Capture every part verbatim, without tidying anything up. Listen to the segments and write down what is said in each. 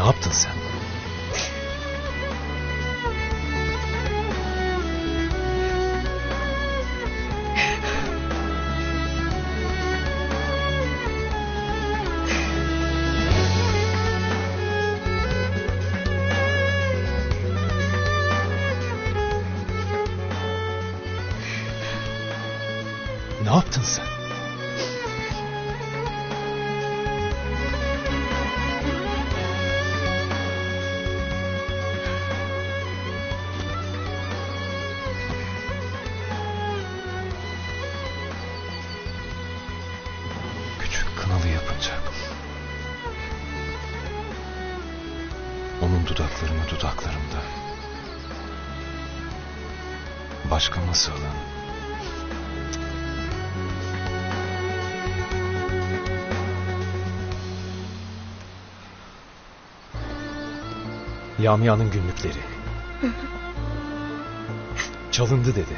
Ne yaptın sen? Ne yaptın sen? Küçük kınalı yapınca onun dudaklarını dudaklarımda, başka nasıl alan? Lamia'nın günlükleri. Çalındı dedi.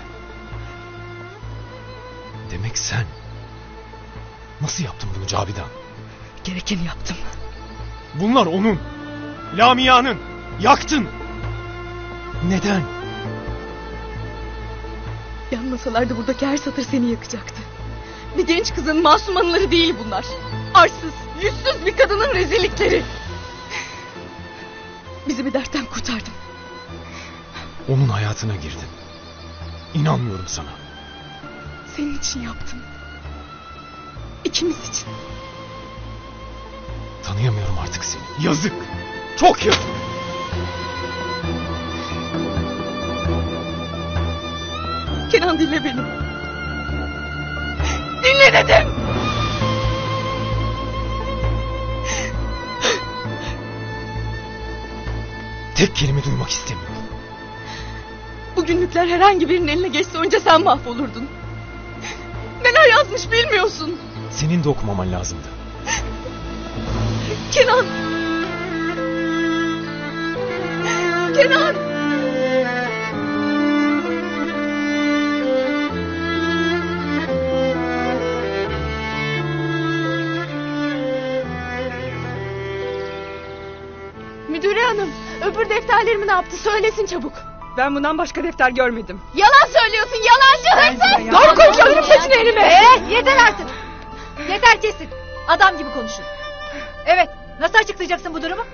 Demek sen. Nasıl yaptın bunu Cavidan? Gerekeni yaptım. Bunlar onun. Lamia'nın. Yaktın. Neden? Yanmasalardı buradaki her satır seni yakacaktı. Bir genç kızın masum anıları değil bunlar. Arsız, yüzsüz bir kadının rezillikleri. Bizi bir dertten kurtardın. Onun hayatına girdin. İnanmıyorum sana. Senin için yaptım. İkimiz için. Tanıyamıyorum artık seni. Yazık. Çok yazık. Kenan dinle beni. Dinle dedim. Tek kelime duymak istemiyorum. Bu günlükler herhangi birinin eline geçse önce sen mahvolurdun. Neler yazmış bilmiyorsun. Senin de okumaman lazımdı. Kenan. Kenan. Müdüre hanım, öbür defterlerimi ne yaptı söylesin çabuk. Ben bundan başka defter görmedim. Yalan söylüyorsun, yalancı hırsız. Doğru konuş, alırım saçını elime. Ee, yeter artık. Yeter kesin. Adam gibi konuşun. Evet, nasıl açıklayacaksın bu durumu?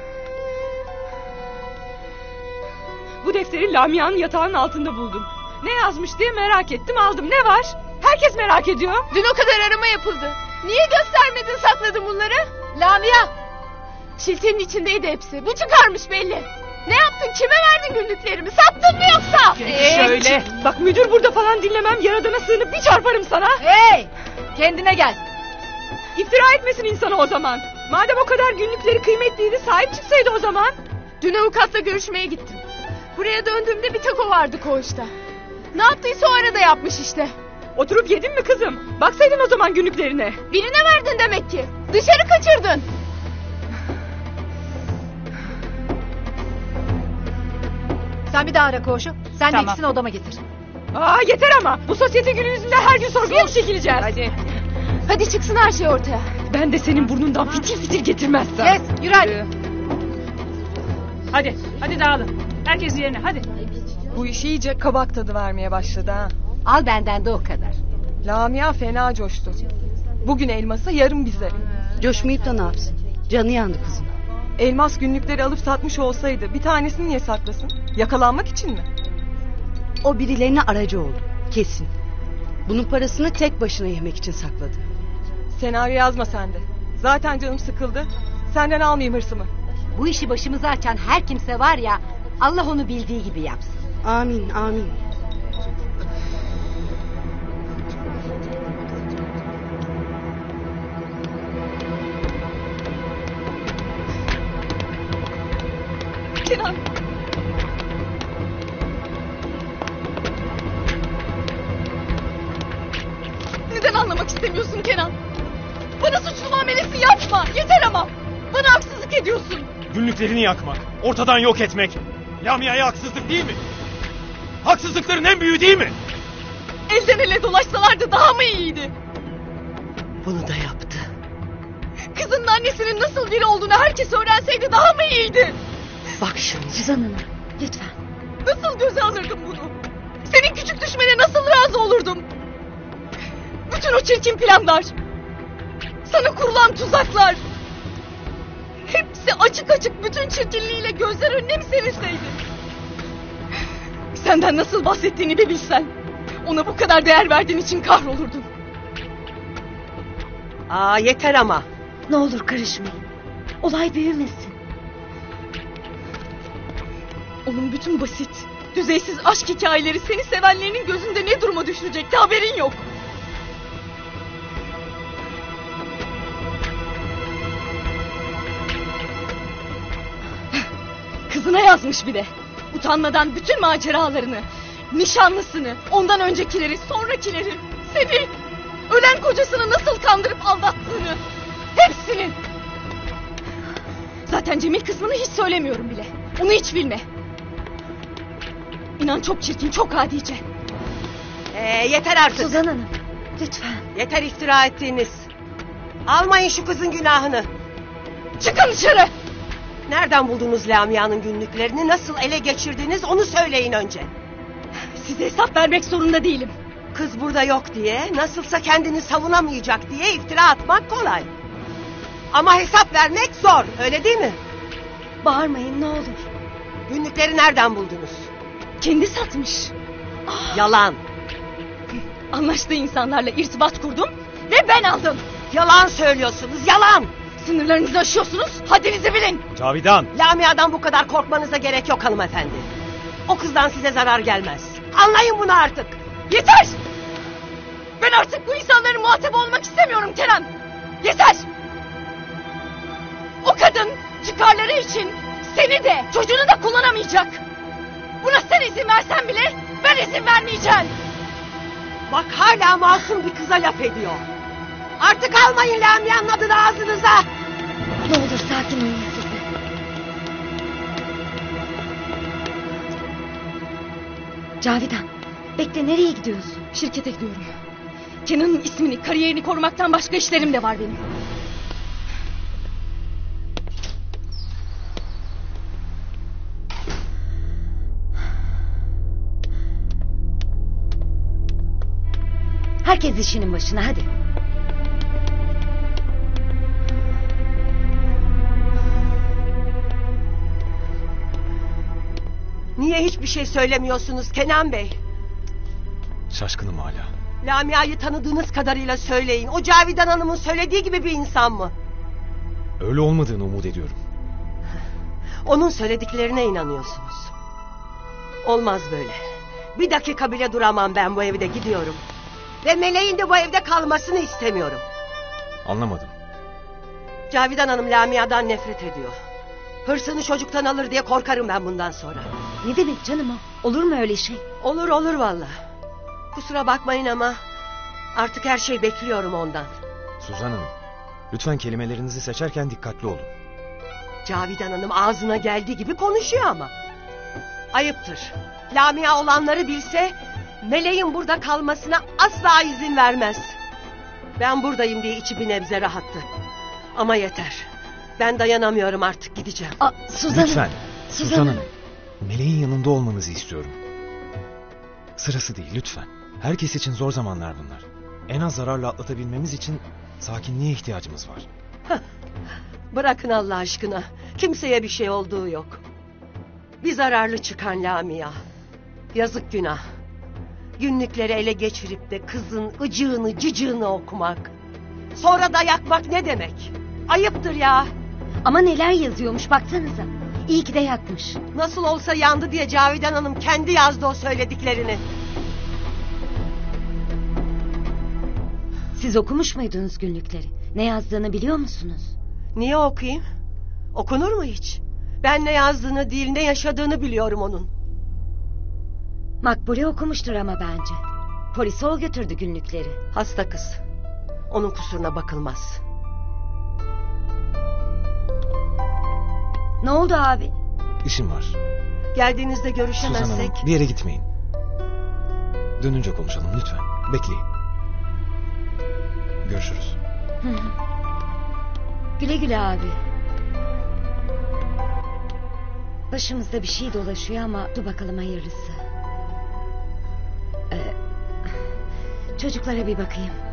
Bu defteri Lamia'nın yatağının altında buldum. Ne yazmış diye merak ettim, aldım. Ne var? Herkes merak ediyor. Dün o kadar arama yapıldı. Niye göstermedin, sakladın bunları? Lamia! Şiltenin içindeydi hepsi. Bu çıkarmış belli. Ne yaptın? Kime verdin günlüklerimi? Sattın mı yoksa? Ee, Şöyle. Bak müdür burada falan dinlemem. Yaradana sığınıp bir çarparım sana. Hey! Kendine gel. İftira etmesin insana o zaman. Madem o kadar günlükleri kıymetliydi, sahip çıksaydı o zaman. Dün avukatla görüşmeye gittim. Buraya döndüğümde bir tek o vardı koğuşta. Ne yaptıysa o arada yapmış işte. Oturup yedin mi kızım? Baksaydın o zaman günlüklerine. Birine verdin demek ki. Dışarı kaçırdın. Sen bir daha ara koğuşu. Sen Tamam. de ikisini odama getir. Aa yeter ama. Bu sosyete günü yüzünden her gün sorguya mı çekileceğiz? Hadi. Hadi çıksın her şey ortaya. Ben de senin burnundan fitil fitil getirmezsem. Kes, yürü hadi. Hadi, hadi dağılın. Herkes yerine, hadi. Bu iş iyice kabak tadı vermeye başladı ha. Al benden de o kadar. Lamia fena coştu. Bugün elmasa yarın bize. Coşmayıp da ne yapsın? Canı yandı kızım. Elmas günlükleri alıp satmış olsaydı bir tanesini niye saklasın? Yakalanmak için mi? O birilerine aracı oldu. Kesin. Bunun parasını tek başına yemek için sakladı. Senaryo yazma sen de. Zaten canım sıkıldı. Senden almayayım hırsımı. Bu işi başımıza açan her kimse var ya, Allah onu bildiği gibi yapsın. Amin, amin. Kenan. Neden anlamak istemiyorsun Kenan? Bana suçlu muamelesi yapma. Yeter ama. Bana haksızlık ediyorsun. Günlüklerini yakmak, ortadan yok etmek. Lamia'ya haksızlık değil mi? Haksızlıkların en büyüğü değil mi? Elden ele dolaşsalardı daha mı iyiydi? Bunu da yaptı. Kızım kızının annesinin nasıl biri olduğunu herkes öğrenseydi daha mı iyiydi? Bak şimdi. Suzan Hanım lütfen. Nasıl göze alırdım bunu? Senin küçük düşmene nasıl razı olurdum? Bütün o çirkin planlar, sana kurulan tuzaklar, hepsi açık açık bütün çirkinliğiyle gözler önüne mi serilseydi? Senden nasıl bahsettiğini bir bilsen, ona bu kadar değer verdiğin için kahrolurdun. Aa yeter ama. Ne olur karışmayın. Olay büyümesin. Onun bütün basit, düzeysiz aşk hikayeleri seni sevenlerinin gözünde ne duruma düşürecekti haberin yok. Kızına yazmış bir de. Utanmadan bütün maceralarını, nişanlısını, ondan öncekileri, sonrakileri, seni, ölen kocasını nasıl kandırıp aldattığını, hepsini. Zaten Cemil kısmını hiç söylemiyorum bile. Onu hiç bilme. İnan çok çirkin, çok adice. Ee, yeter artık. Suzan Hanım lütfen. Yeter iftira ettiğiniz. Almayın şu kızın günahını. Çıkın dışarı! Nereden buldunuz Lamia'nın günlüklerini? Nasıl ele geçirdiniz onu söyleyin önce. Size hesap vermek zorunda değilim. Kız burada yok diye, nasılsa kendini savunamayacak diye iftira atmak kolay. Ama hesap vermek zor, öyle değil mi? Bağırmayın ne olur. Günlükleri nereden buldunuz? Kendi satmış. Yalan. Anlaştığı insanlarla irtibat kurdum ve ben aldım. Yalan söylüyorsunuz, yalan. Sınırlarınızı aşıyorsunuz, haddinizi bilin. Cavidan! Lamia'dan bu kadar korkmanıza gerek yok hanımefendi. O kızdan size zarar gelmez. Anlayın bunu artık. Yeter! Ben artık bu insanların muhatabı olmak istemiyorum Kenan. Yeter! O kadın çıkarları için seni de çocuğunu da kullanamayacak. Buna sen izin versen bile ben izin vermeyeceğim. Bak hala masum bir kıza laf ediyor. Artık almayın Lamia'nın adını ağzınıza. Ne olur sakin olun siz de. Cavidan bekle nereye gidiyorsun? Şirkete gidiyorum. Kenan'ın ismini, kariyerini korumaktan başka işlerim de var benim. Herkes işinin başına hadi. Niye hiçbir şey söylemiyorsunuz Kenan Bey? Şaşkınım hala. Lamia'yı tanıdığınız kadarıyla söyleyin. O Cavidan Hanım'ın söylediği gibi bir insan mı? Öyle olmadığını umut ediyorum. Onun söylediklerine inanıyorsunuz. Olmaz böyle. Bir dakika bile duramam ben bu evde, gidiyorum. Ve Meleğin de bu evde kalmasını istemiyorum. Anlamadım. Cavidan Hanım Lamia'dan nefret ediyor. Hırsını çocuktan alır diye korkarım ben bundan sonra. Ne demek canım o? Olur mu öyle şey? Olur olur valla. Kusura bakmayın ama artık her şey bekliyorum ondan. Suzan Hanım, lütfen kelimelerinizi seçerken dikkatli olun. Cavidan Hanım ağzına geldiği gibi konuşuyor ama. Ayıptır. Lamia olanları bilse Meleğin burada kalmasına asla izin vermez. Ben buradayım diye içi bir nebze rahattı. Ama yeter. Ben dayanamıyorum artık, gideceğim. Aa, Suzan Lütfen, Hanım. Suzan Hanım. Meleğin yanında olmanızı istiyorum. Sırası değil lütfen. Herkes için zor zamanlar bunlar. En az zararla atlatabilmemiz için sakinliğe ihtiyacımız var. Bırakın Allah aşkına. Kimseye bir şey olduğu yok. Bir zararlı çıkan Lamia. Yazık günah. Günlükleri ele geçirip de kızın ıcığını cıcığını okumak. Sonra da yakmak ne demek? Ayıptır ya. Ama neler yazıyormuş baksanıza. İyi ki de yakmış. Nasıl olsa yandı diye Cavidan Hanım kendi yazdı o söylediklerini. Siz okumuş muydunuz günlükleri? Ne yazdığını biliyor musunuz? Niye okuyayım? Okunur mu hiç? Ben ne yazdığını değil ne yaşadığını biliyorum onun. Makbule okumuştur ama bence. Polise o götürdü günlükleri. Hasta kız. Onun kusuruna bakılmaz. Ne oldu abi? İşim var. Geldiğinizde Suzan görüşemezsek... Hanım, bir yere gitmeyin. Dönünce konuşalım lütfen. Bekleyin. Görüşürüz. Hı hı. Güle güle abi. Başımızda bir şey dolaşıyor ama dur bakalım hayırlısı. Ee, çocuklara bir bakayım.